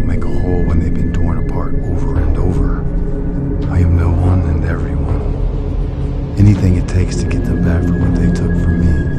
don't make a whole when they've been torn apart over and over. I am no one and everyone. Anything it takes to get them back for what they took from me.